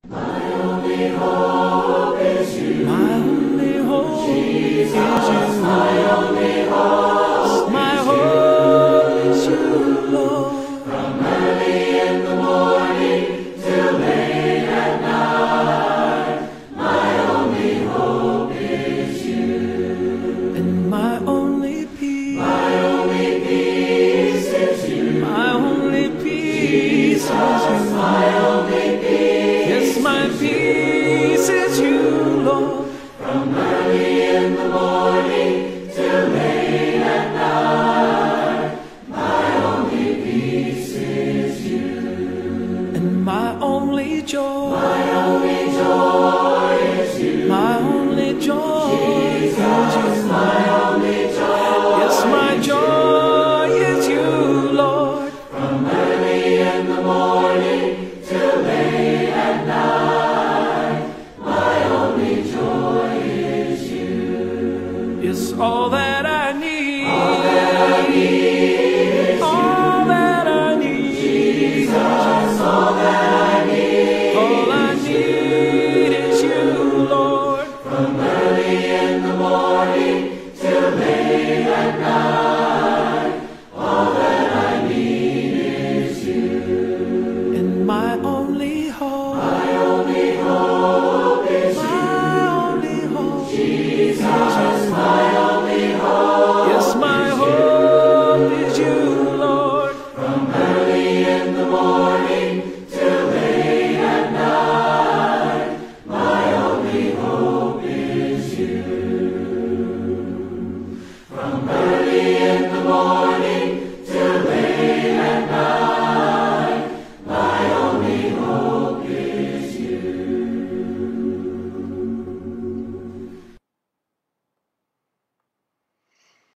My only hope is you. My only hope Jesus, is you. My only hope. My hope is you, Lord. From early in the morning till late at night, my only hope is you. And my only peace. My only peace is you. My only peace is you. My only peace. Yes, my peace is you, Lord. From early in the morning till late at night, my only peace is you. And my only joy. My only joy is you. My only joy Jesus, is you. My only joy. Yes, my joy is you, Lord. From early in the morning till late at night, my only joy is you. Is all that